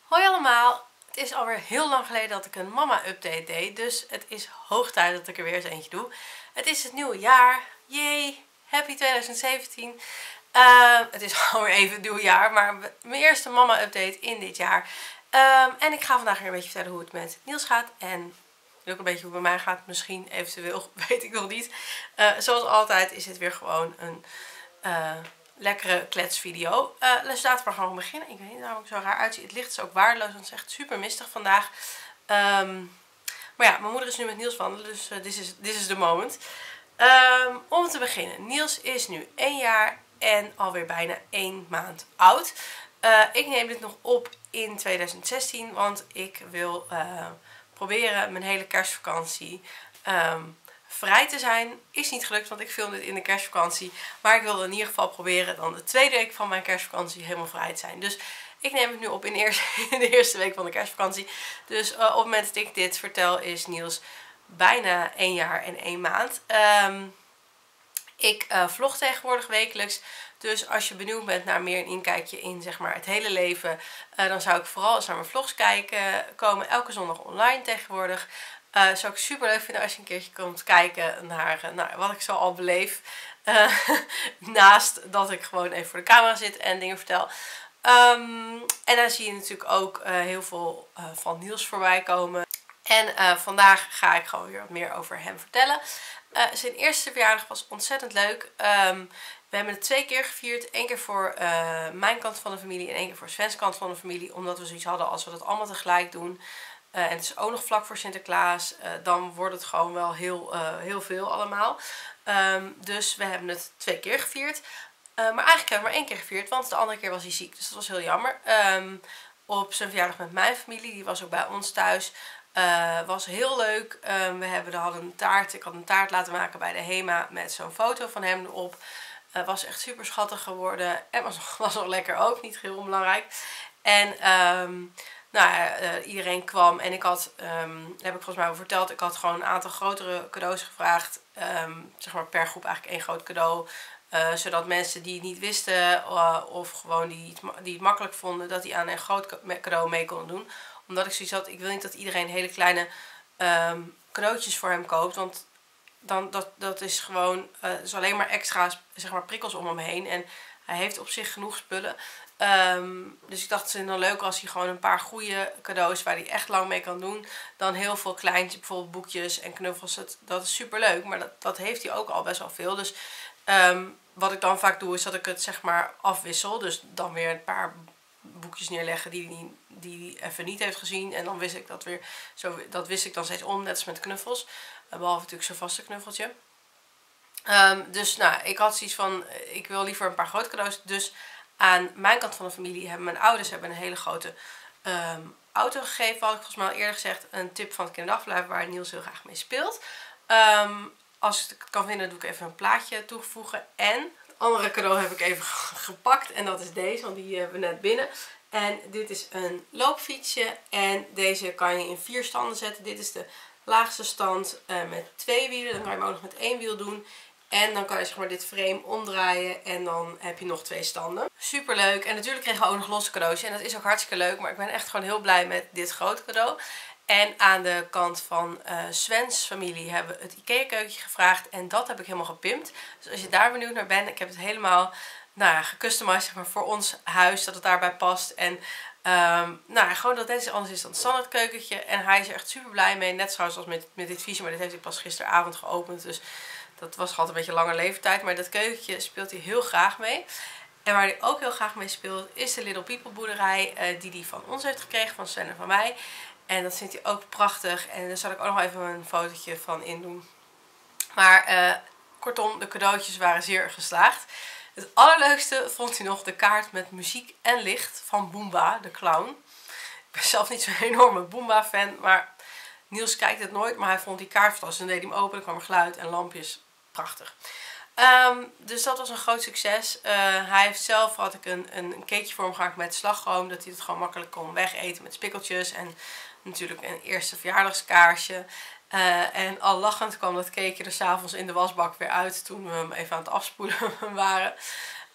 Hoi allemaal! Het is alweer heel lang geleden dat ik een mama-update deed, dus het is hoog tijd dat ik er weer eens eentje doe. Het is het nieuwe jaar. Yay! Happy 2017! Het is alweer even het nieuwe jaar, maar mijn eerste mama-update in dit jaar. En ik ga vandaag weer een beetje vertellen hoe het met Niels gaat en ook een beetje hoe het bij mij gaat. Misschien, eventueel, weet ik nog niet. Zoals altijd is dit weer gewoon een lekkere kletsvideo. Dus laten we gewoon beginnen. Ik weet niet waarom ik zo raar uitzie. Het licht is ook waardeloos, want het is echt super mistig vandaag. Maar ja, mijn moeder is nu met Niels wandelen, dus this is the moment. Om te beginnen. Niels is nu 1 jaar en alweer bijna 1 maand oud. Ik neem dit nog op in 2016, want ik wil proberen mijn hele kerstvakantie vrij te zijn. Is niet gelukt, want ik film dit in de kerstvakantie. Maar ik wilde in ieder geval proberen dan de tweede week van mijn kerstvakantie helemaal vrij te zijn. Dus ik neem het nu op in de eerste week van de kerstvakantie. Dus op het moment dat ik dit vertel is Niels bijna 1 jaar en 1 maand. Ik vlog tegenwoordig wekelijks. Dus als je benieuwd bent naar meer een inkijkje in zeg maar, het hele leven. Dan zou ik vooral eens naar mijn vlogs kijken. Komen elke zondag online tegenwoordig. Zou ik super leuk vinden als je een keertje komt kijken naar wat ik zo al beleef. Naast dat ik gewoon even voor de camera zit en dingen vertel. En dan zie je natuurlijk ook heel veel van Niels voorbij komen. En vandaag ga ik gewoon weer wat meer over hem vertellen. Zijn eerste verjaardag was ontzettend leuk. We hebben het 2 keer gevierd. 1 keer voor mijn kant van de familie en 1 keer voor Sven's kant van de familie. Omdat we zoiets hadden als we dat allemaal tegelijk doen. En het is ook nog vlak voor Sinterklaas. Dan wordt het gewoon wel heel veel allemaal. Dus we hebben het 2 keer gevierd. Maar eigenlijk hebben we maar 1 keer gevierd. Want de andere keer was hij ziek. Dus dat was heel jammer. Op zijn verjaardag met mijn familie. Die was ook bij ons thuis. Was heel leuk. We hadden een taart. Ik had een taart laten maken bij de HEMA. Met zo'n foto van hem erop. Was echt super schattig geworden. En was nog lekker ook. Niet heel onbelangrijk. En iedereen kwam en ik had, heb ik volgens mij al verteld, ik had gewoon een aantal grotere cadeaus gevraagd. Zeg maar per groep eigenlijk 1 groot cadeau. Zodat mensen die het niet wisten of gewoon die het makkelijk vonden, dat die aan een groot cadeau mee konden doen. Omdat ik zoiets had, ik wil niet dat iedereen hele kleine cadeautjes voor hem koopt. Want dat is gewoon is alleen maar extra zeg maar, prikkels om hem heen. En hij heeft op zich genoeg spullen. Dus ik dacht het is dan leuker als hij gewoon een paar goede cadeaus waar hij echt lang mee kan doen. Dan heel veel kleintjes, bijvoorbeeld boekjes en knuffels. Dat is super leuk, maar dat heeft hij ook al best wel veel. Dus wat ik dan vaak doe is dat ik het zeg maar afwissel. Dus dan weer een paar boekjes neerleggen die hij even niet heeft gezien. En dan wist ik dat weer. Dat wist ik dan steeds om, net als met knuffels. Behalve natuurlijk zijn vaste knuffeltje. Dus nou, ik had zoiets van, ik wil liever een paar grote cadeaus. Dus aan mijn kant van de familie hebben mijn ouders een hele grote auto gegeven. Had ik volgens mij al eerder gezegd. Een tip van het kinderdagverblijf waar Niels heel graag mee speelt. Als ik het kan vinden doe ik even een plaatje toevoegen. En het andere cadeau heb ik even gepakt. En dat is deze, want die hebben we net binnen. En dit is een loopfietsje. En deze kan je in 4 standen zetten. Dit is de laagste stand met 2 wielen. Dan kan je hem ook nog met 1 wiel doen. En dan kan je zeg maar dit frame omdraaien en dan heb je nog 2 standen. Super leuk. En natuurlijk kregen we ook nog losse cadeautjes. En dat is ook hartstikke leuk. Maar ik ben echt gewoon heel blij met dit grote cadeau. En aan de kant van Sven's familie hebben we het IKEA keukentje gevraagd. En dat heb ik helemaal gepimpt. Dus als je daar benieuwd naar bent. Ik heb het helemaal gecustomized zeg maar, voor ons huis. Dat het daarbij past. En gewoon dat dit anders is dan het standaard keukentje. En hij is er echt super blij mee. Net zoals met dit viesje. Maar dit heeft hij pas gisteravond geopend. Dus dat was altijd een beetje lange leeftijd. Maar dat keukentje speelt hij heel graag mee. En waar hij ook heel graag mee speelt is de Little People boerderij. Die hij van ons heeft gekregen. Van Sven en van mij. En dat vindt hij ook prachtig. En daar zal ik ook nog even een fotootje van in doen. Maar kortom, de cadeautjes waren zeer geslaagd. Het allerleukste vond hij nog de kaart met muziek en licht van Boomba, de clown. Ik ben zelf niet zo'n enorme Boomba fan. Maar Niels kijkt het nooit. Maar hij vond die kaart fantastisch. En deed hij hem open. Er kwam er geluid en lampjes. Prachtig. Dus dat was een groot succes. Hij heeft zelf, had ik een cakeje voor hem gemaakt met slagroom. Dat hij het gewoon makkelijk kon wegeten met spikkeltjes. En natuurlijk een eerste verjaardagskaarsje. En al lachend kwam dat cakeje er s'avonds in de wasbak weer uit. Toen we hem even aan het afspoelen waren.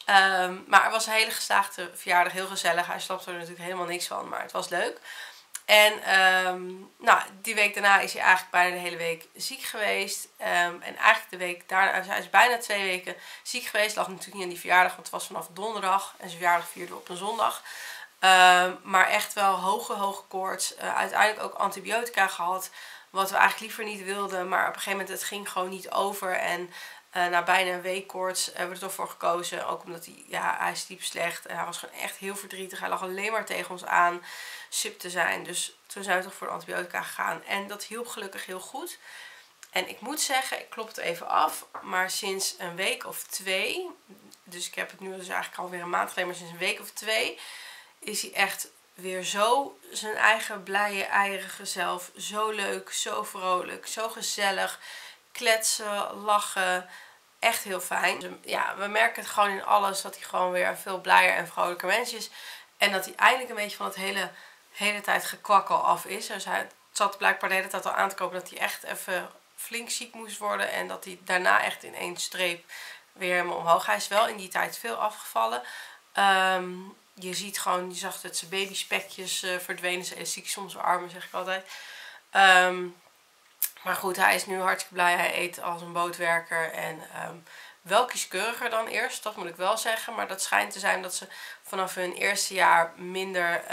Maar het was een hele geslaagde verjaardag, heel gezellig. Hij snapte er natuurlijk helemaal niks van, maar het was leuk. En nou, die week daarna is hij eigenlijk bijna de hele week ziek geweest. En eigenlijk de week daarna, hij is bijna 2 weken ziek geweest. Lag natuurlijk niet aan die verjaardag, want het was vanaf donderdag. En zijn verjaardag vierde op een zondag. Maar echt wel hoge koorts. Uiteindelijk ook antibiotica gehad. Wat we eigenlijk liever niet wilden. Maar op een gegeven moment het ging gewoon niet over. En na bijna een week koorts hebben we er toch voor gekozen. Ook omdat hij sliep slecht. En hij was gewoon echt heel verdrietig. Hij lag alleen maar tegen ons aan sip te zijn. Dus toen zijn we toch voor de antibiotica gegaan. En dat hielp gelukkig heel goed. En ik moet zeggen, ik klop het even af. Maar sinds een week of 2. Dus ik heb het nu dus eigenlijk alweer een maand geleden. Maar sinds een week of 2 is hij echt weer zo zijn eigen blije, eierige zelf. Zo leuk, zo vrolijk, zo gezellig. Kletsen, lachen. Echt heel fijn. Dus ja, we merken het gewoon in alles dat hij gewoon weer een veel blijer en vrolijker mens is. En dat hij eindelijk een beetje van het hele tijd gekwakkel af is. Dus hij zat blijkbaar de hele tijd al aan te kopen dat hij echt even flink ziek moest worden. En dat hij daarna echt in één streep weer helemaal omhoog. Hij is wel in die tijd veel afgevallen. Je ziet gewoon, je zag dat zijn babyspekjes verdwenen. Zijn elastiek soms armen, zeg ik altijd. Maar goed, hij is nu hartstikke blij. Hij eet als een bootwerker. En wel kieskeuriger dan eerst, dat moet ik wel zeggen. Maar dat schijnt te zijn dat ze vanaf hun eerste jaar minder,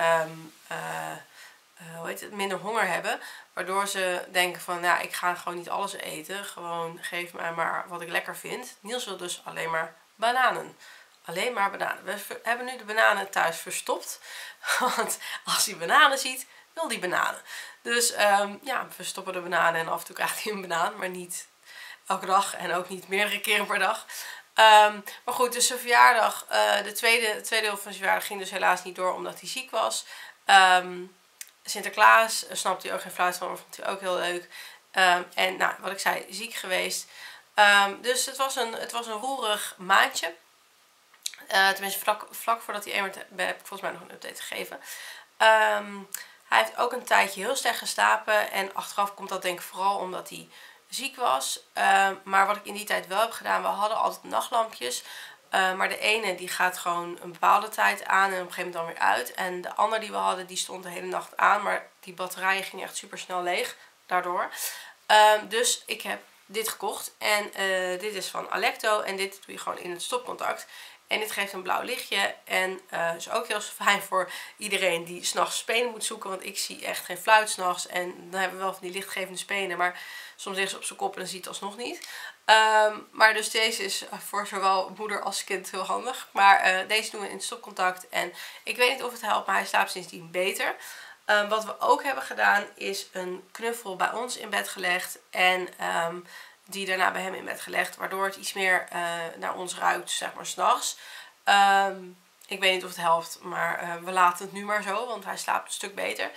minder honger hebben. Waardoor ze denken van, ja, ik ga gewoon niet alles eten. Gewoon geef mij maar wat ik lekker vind. Niels wil dus alleen maar bananen. Alleen maar bananen. We hebben nu de bananen thuis verstopt. Want als hij bananen ziet, wil hij bananen. Dus ja, we stoppen de bananen en af en toe krijgt hij een banaan. Maar niet elke dag en ook niet meerdere keren per dag. Maar goed, dus zijn verjaardag, de tweede deel van zijn verjaardag ging dus helaas niet door omdat hij ziek was. Sinterklaas snapte hij ook geen fluit van, maar vond hij ook heel leuk. En nou, wat ik zei, ziek geweest. Dus het was een roerig maandje. Tenminste, vlak voordat hij heb ik volgens mij nog een update gegeven. Hij heeft ook een tijdje heel slecht geslapen. En achteraf komt dat denk ik vooral omdat hij ziek was. Maar wat ik in die tijd wel heb gedaan, we hadden altijd nachtlampjes. Maar de ene die gaat gewoon een bepaalde tijd aan en op een gegeven moment dan weer uit. En de andere die we hadden, die stond de hele nacht aan. Maar die batterijen gingen echt super snel leeg daardoor. Dus ik heb dit gekocht. En dit is van Alecto. En dit doe je gewoon in het stopcontact. En dit geeft een blauw lichtje. En is ook heel fijn voor iedereen die 's nachts spenen moet zoeken. Want ik zie echt geen fluit 's nachts. En dan hebben we wel van die lichtgevende spenen. Maar soms ligt ze op zijn kop en dan ziet het alsnog niet. Maar dus deze is voor zowel moeder als kind heel handig. Maar deze doen we in het stopcontact. En ik weet niet of het helpt, maar hij slaapt sindsdien beter. Wat we ook hebben gedaan is een knuffel bij ons in bed gelegd. En die daarna bij hem in bed gelegd. Waardoor het iets meer naar ons ruikt, zeg maar, 's nachts. Ik weet niet of het helpt, maar we laten het nu maar zo. Want hij slaapt een stuk beter.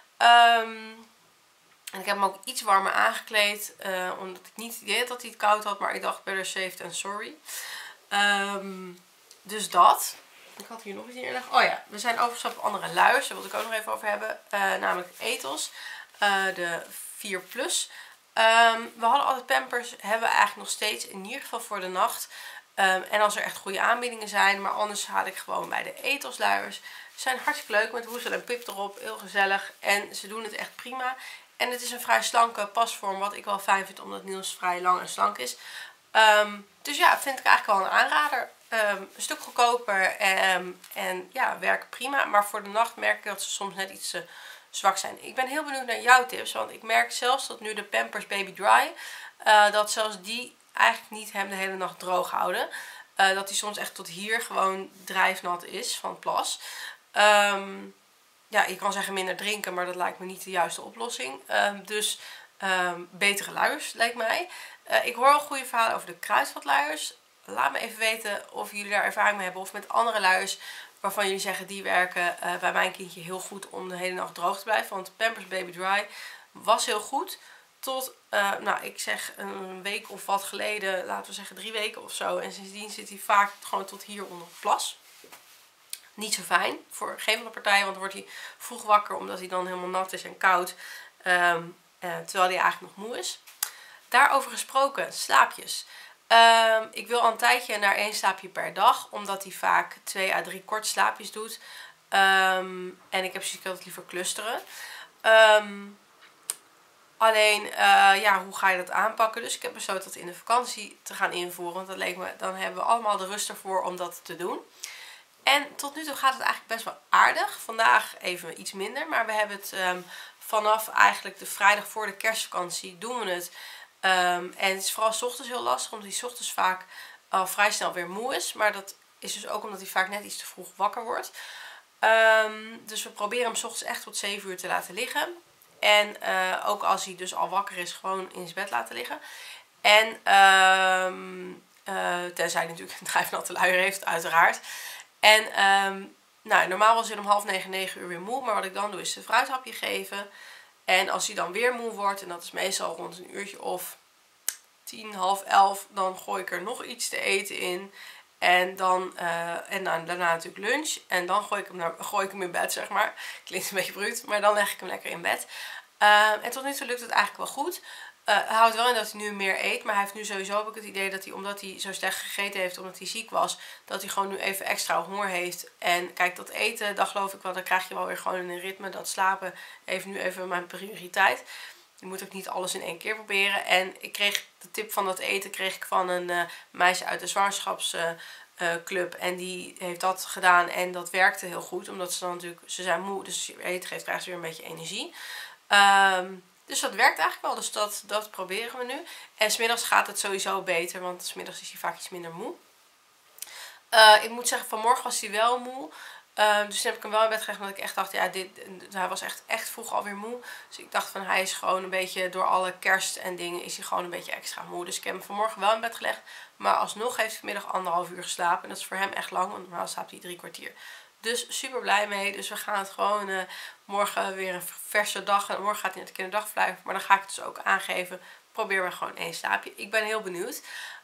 En ik heb hem ook iets warmer aangekleed. Omdat ik niet het idee had dat hij het koud had. Maar ik dacht, better safe than sorry. Dus dat. Ik had hier nog iets in. Oh ja, we zijn overgestapt op andere luiers. Daar wil ik ook nog even over hebben. Namelijk Ethos. De 4 Plus. We hadden altijd Pampers. Hebben we eigenlijk nog steeds. In ieder geval voor de nacht. En als er echt goede aanbiedingen zijn. Maar anders haal ik gewoon bij de Ethos luiers. Ze zijn hartstikke leuk met hoesel en pip erop. Heel gezellig. En ze doen het echt prima. En het is een vrij slanke pasvorm. Wat ik wel fijn vind. Omdat Niels vrij lang en slank is. Dus ja, vind ik eigenlijk wel een aanrader. Een stuk goedkoper. En ja, werken prima. Maar voor de nacht merk ik dat ze soms net iets zwak zijn. Ik ben heel benieuwd naar jouw tips. Want ik merk zelfs dat nu de Pampers Baby Dry. Dat zelfs die eigenlijk niet hem de hele nacht droog houden. Dat hij soms echt tot hier gewoon drijfnat is van plas. Ja, je kan zeggen minder drinken, maar dat lijkt me niet de juiste oplossing. Dus betere luiers, lijkt mij. Ik hoor al goede verhalen over de kruidvatluiers. Laat me even weten of jullie daar ervaring mee hebben. Of met andere luiers waarvan jullie zeggen die werken bij mijn kindje heel goed om de hele nacht droog te blijven. Want Pampers Baby Dry was heel goed. Tot, nou ik zeg een week of wat geleden, laten we zeggen 3 weken of zo. En sindsdien zit hij vaak gewoon tot hier onder het plas. Niet zo fijn voor geen van de partijen, want dan wordt hij vroeg wakker omdat hij dan helemaal nat is en koud. Terwijl hij eigenlijk nog moe is. Daarover gesproken, slaapjes. Ik wil al een tijdje naar 1 slaapje per dag. Omdat hij vaak 2 à 3 korte slaapjes doet. En ik heb zoiets, ik wil het liever clusteren. Alleen, ja, hoe ga je dat aanpakken? Dus ik heb besloten dat in de vakantie te gaan invoeren. Want dat leek me, dan hebben we allemaal de rust ervoor om dat te doen. En tot nu toe gaat het eigenlijk best wel aardig. Vandaag even iets minder. Maar we hebben het vanaf eigenlijk de vrijdag voor de kerstvakantie doen we het. En het is vooral 's ochtends heel lastig. Omdat hij 's ochtends vaak al vrij snel weer moe is. Maar dat is dus ook omdat hij vaak net iets te vroeg wakker wordt. Dus we proberen hem 's ochtends echt tot 7 uur te laten liggen. En ook als hij dus al wakker is, gewoon in zijn bed laten liggen. En tenzij hij natuurlijk een drijfnatte luier heeft, uiteraard. En nou, normaal was hij om 8:30, 9 uur weer moe. Maar wat ik dan doe is een fruithapje geven. En als hij dan weer moe wordt, en dat is meestal rond een uurtje of 10, half 11, dan gooi ik er nog iets te eten in. En dan daarna natuurlijk lunch. En dan gooi ik hem in bed, zeg maar. Klinkt een beetje bruut, maar dan leg ik hem lekker in bed. En tot nu toe lukt het eigenlijk wel goed. Hij houdt wel in dat hij nu meer eet. Maar hij heeft nu sowieso ook het idee dat hij, omdat hij zo slecht gegeten heeft, omdat hij ziek was, dat hij gewoon nu even extra honger heeft. En kijk, dat eten, dat geloof ik wel, dan krijg je wel weer gewoon in een ritme. Dat slapen heeft nu even mijn prioriteit. Je moet ook niet alles in één keer proberen. En ik kreeg de tip van dat eten kreeg ik van een meisje uit de zwangerschapsclub. En die heeft dat gedaan en dat werkte heel goed. Omdat ze dan natuurlijk, ze zijn moe, dus als je eten geeft krijgt ze weer een beetje energie. Dus dat werkt eigenlijk wel. Dus dat proberen we nu. En 's middags gaat het sowieso beter, want 's middags is hij vaak iets minder moe. Ik moet zeggen, vanmorgen was hij wel moe. Dus toen heb ik hem wel in bed gelegd, omdat ik echt dacht, ja, hij was echt vroeg alweer moe. Dus ik dacht van, hij is gewoon een beetje, door alle kerst en dingen, is hij gewoon een beetje extra moe. Dus ik heb hem vanmorgen wel in bed gelegd. Maar alsnog heeft hij vanmiddag 1,5 uur geslapen. En dat is voor hem echt lang, want normaal slaapt hij 3 kwartier. Dus super blij mee. Dus we gaan het gewoon morgen weer een verse dag. En morgen gaat hij naar de kinderdagverblijf. Maar dan ga ik het dus ook aangeven. Probeer maar gewoon 1 slaapje. Ik ben heel benieuwd.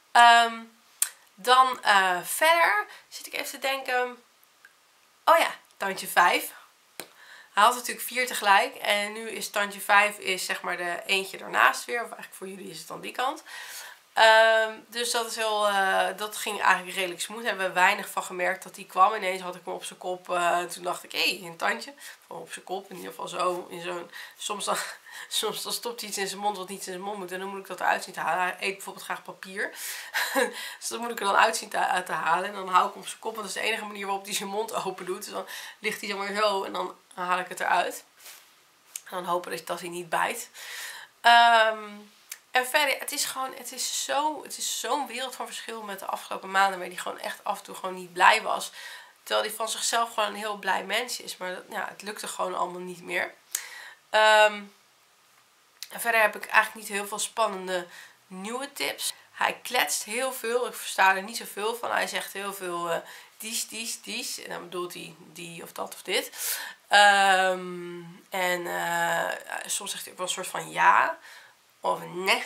Dan verder zit ik even te denken. Oh ja, tandje 5. Hij had natuurlijk 4 tegelijk. En nu is tandje 5 is zeg maar de eentje ernaast weer. Of eigenlijk voor jullie is het dan die kant. Dus dat is dat ging eigenlijk redelijk smooth. Daar hebben we weinig van gemerkt dat hij kwam. Ineens had ik hem op zijn kop. Toen dacht ik, hé, een tandje. Gewoon op zijn kop. In ieder geval zo. Soms dan stopt hij iets in zijn mond wat niet in zijn mond moet. En dan moet ik dat eruit zien te halen. Hij eet bijvoorbeeld graag papier. Dus dat moet ik er dan uit zien te halen. En dan hou ik hem op zijn kop. Want dat is de enige manier waarop hij zijn mond open doet. Dus dan ligt hij zomaar zo. En dan haal ik het eruit. En dan hopen dat hij niet bijt. En verder, het is zo'n wereld van verschil met de afgelopen maanden. Waar hij gewoon echt af en toe gewoon niet blij was. Terwijl hij van zichzelf gewoon een heel blij mens is. Maar het lukte gewoon allemaal niet meer. En verder heb ik eigenlijk niet heel veel spannende nieuwe tips. Hij kletst heel veel. Ik versta er niet zoveel van. Hij zegt heel veel dies. En dan bedoelt hij die of dat of dit. Soms zegt hij ook wel een soort van ja. Of nee.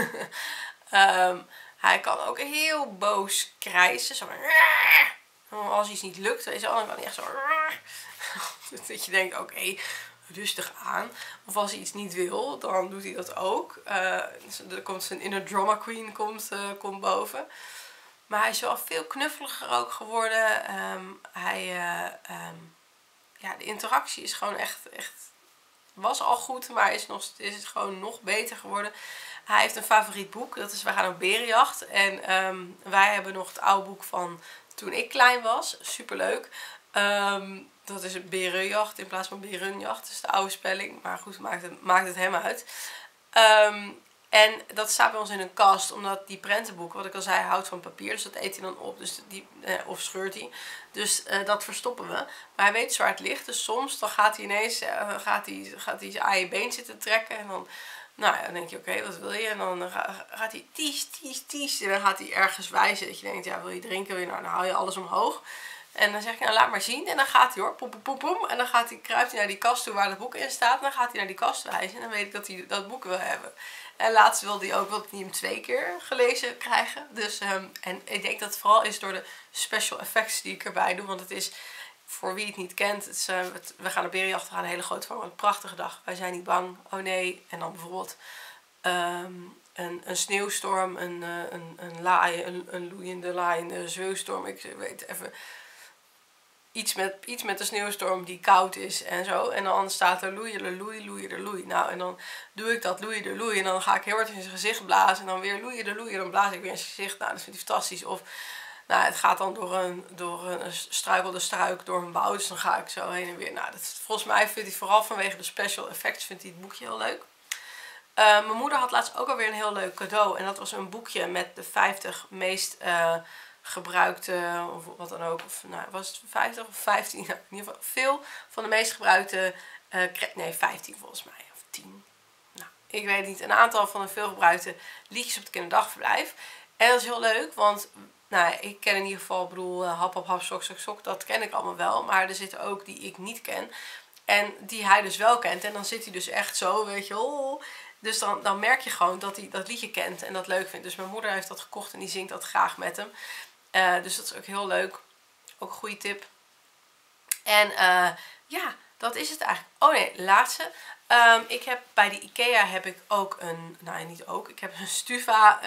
Hij kan ook heel boos krijsen. Zo. Als iets niet lukt, dan kan hij echt zo. Dat je denkt, oké, rustig aan. Of als hij iets niet wil, dan doet hij dat ook. Er komt zijn inner drama queen komt boven. Maar hij is wel veel knuffeliger ook geworden. De interactie is gewoon echt was al goed, maar is het gewoon nog beter geworden. Hij heeft een favoriet boek, dat is We gaan op berenjacht. En wij hebben nog het oude boek van toen ik klein was. Superleuk. Dat is een berenjacht in plaats van berenjacht. Dat is de oude spelling, maar goed, maakt het hem uit. En dat staat bij ons in een kast, omdat die prentenboeken, wat ik al zei, houdt van papier. Dus dat eet hij dan op, dus of scheurt hij. Dus dat verstoppen we. Maar hij weet dus waar het ligt. Dus soms dan gaat hij ineens gaat hij aan je been zitten trekken. En dan, dan denk je, oké, wat wil je? En dan gaat hij ties. En dan gaat hij ergens wijzen. Dat je denkt, ja, wil je drinken? Dan haal je alles omhoog. En dan zeg ik, laat maar zien. En dan gaat hij hoor, poem. En dan kruipt hij naar die kast toe waar het boek in staat. En dan gaat hij naar die kast wijzen. En dan weet ik dat hij dat boek wil hebben. En laatst wilde hij ook hem 2 keer gelezen krijgen. Dus, en ik denk dat het vooral is door de special effects die ik erbij doe. Want het is, voor wie het niet kent, we gaan op berenjacht, we gaan een hele grote van. Een prachtige dag. Wij zijn niet bang. Oh nee. En dan bijvoorbeeld een sneeuwstorm, een loeiende, laaiende zweeuwstorm. Ik weet even... Iets met de sneeuwstorm die koud is en zo. En dan staat er loeien, loei, loeien, loei. Nou, en dan doe ik dat loeien, loei. En dan ga ik heel hard in zijn gezicht blazen. En dan weer loeien, loei. En dan blaas ik weer in zijn gezicht. Nou, dat vind ik fantastisch. Of, nou, het gaat dan door een struikelde struik, door een woud. Dus dan ga ik zo heen en weer. Nou, volgens mij vindt hij vooral vanwege de special effects vindt hij het boekje heel leuk. Mijn moeder had laatst ook alweer een heel leuk cadeau. En dat was een boekje met de 50 meest... gebruikte, of wat dan ook, of nou, was het 50 of 15, nou, in ieder geval veel van de meest gebruikte, nee 15 volgens mij, of 10, nou, ik weet niet, een aantal van de veel gebruikte liedjes op het kinderdagverblijf. En dat is heel leuk, want nou, ik ken in ieder geval, ik bedoel, hap hap hap sok sok sok, dat ken ik allemaal wel, maar er zitten ook die ik niet ken en die hij dus wel kent en dan zit hij dus echt zo, weet je, oh. Dus dan merk je gewoon dat hij dat liedje kent en dat leuk vindt. Dus mijn moeder heeft dat gekocht en die zingt dat graag met hem. Dus dat is ook heel leuk. Ook een goede tip. En ja, dat is het eigenlijk. Oh nee, laatste. Ik heb bij de IKEA heb ik ook een... Nou, niet ook. Ik heb een Stuva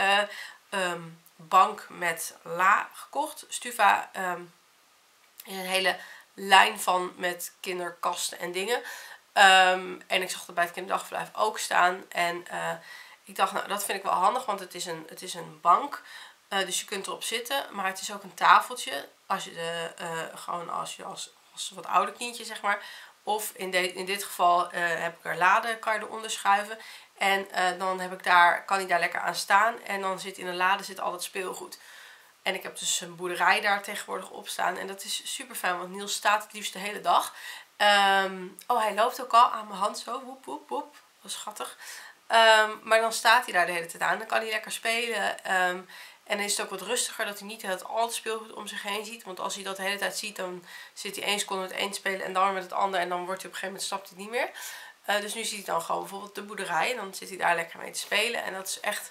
bank met la gekocht. Stuva is een hele lijn van met kinderkasten en dingen. En ik zag er bij het kinderdagverblijf ook staan. En ik dacht, nou, dat vind ik wel handig, want het is een bank. Dus je kunt erop zitten, maar het is ook een tafeltje. Als je gewoon als wat ouder kindje, zeg maar. Of in dit geval heb ik er lade, kan je eronder schuiven. En dan kan hij daar lekker aan staan. En dan zit in de lade al het speelgoed. En ik heb dus een boerderij daar tegenwoordig op staan. En dat is super fijn, want Niels staat het liefst de hele dag. Oh, hij loopt ook al aan mijn hand zo. Woep, woep, woep. Dat is schattig. Maar dan staat hij daar de hele tijd aan. Dan kan hij lekker spelen. En dan is het ook wat rustiger dat hij niet al het speelgoed om zich heen ziet. Want als hij dat de hele tijd ziet, dan zit hij 1 seconde met één spelen en dan weer met het andere. En dan wordt hij op een gegeven moment, stapt hij niet meer. Dus nu ziet hij dan gewoon bijvoorbeeld de boerderij. En dan zit hij daar lekker mee te spelen. En dat is echt,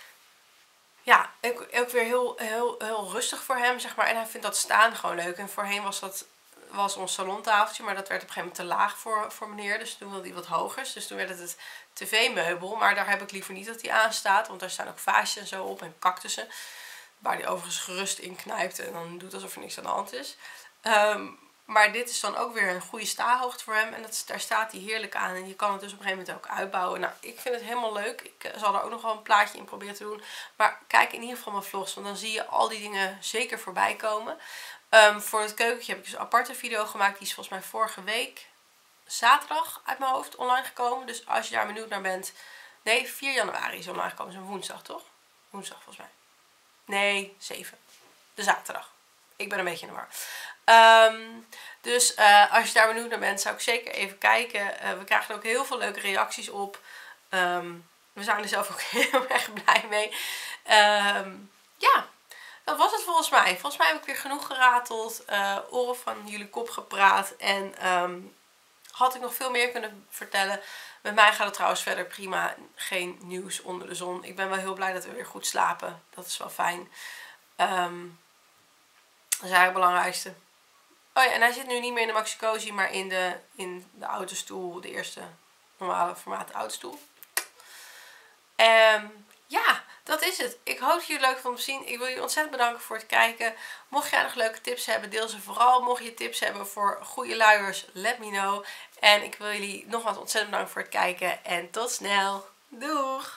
ja, ook weer heel rustig voor hem, zeg maar. En hij vindt dat staan gewoon leuk. En voorheen was ons salontafeltje, maar dat werd op een gegeven moment te laag voor meneer. Dus toen wilde hij wat hoger. Dus toen werd het tv-meubel. Maar daar heb ik liever niet dat hij aan staat. Want daar staan ook vaasjes en zo op en cactussen. Waar hij overigens gerust in knijpt en dan doet alsof er niks aan de hand is. Maar dit is dan ook weer een goede staarhoogte voor hem. En daar staat hij heerlijk aan. En je kan het dus op een gegeven moment ook uitbouwen. Nou, ik vind het helemaal leuk. Ik zal er ook nog wel een plaatje in proberen te doen. Maar kijk in ieder geval mijn vlogs. Want dan zie je al die dingen zeker voorbij komen. Voor het keukentje heb ik dus een aparte video gemaakt. Die is volgens mij vorige week zaterdag uit mijn hoofd online gekomen. Dus als je daar benieuwd naar bent. Nee, 4 januari is online gekomen. Dat is een woensdag, toch? Woensdag volgens mij. Nee, 7. De zaterdag. Ik ben een beetje in de war. Dus als je daar benieuwd naar bent, zou ik zeker even kijken. We krijgen er ook heel veel leuke reacties op. We zijn er zelf ook heel erg blij mee. Ja, dat was het volgens mij. Volgens mij heb ik weer genoeg gerateld. Oren van jullie kop gepraat. En had ik nog veel meer kunnen vertellen. Met mij gaat het trouwens verder prima. Geen nieuws onder de zon. Ik ben wel heel blij dat we weer goed slapen. Dat is wel fijn. Dat is eigenlijk het belangrijkste. Oh ja, en hij zit nu niet meer in de Maxi-Cosi, maar in de autostoel. De eerste normale formaat autostoel. Ja, dat is het. Ik hoop dat jullie het leuk vonden te zien. Ik wil jullie ontzettend bedanken voor het kijken. Mocht jij nog leuke tips hebben, deel ze vooral. Mocht je tips hebben voor goede luiers, let me know. En ik wil jullie nogmaals ontzettend bedanken voor het kijken. En tot snel. Doeg!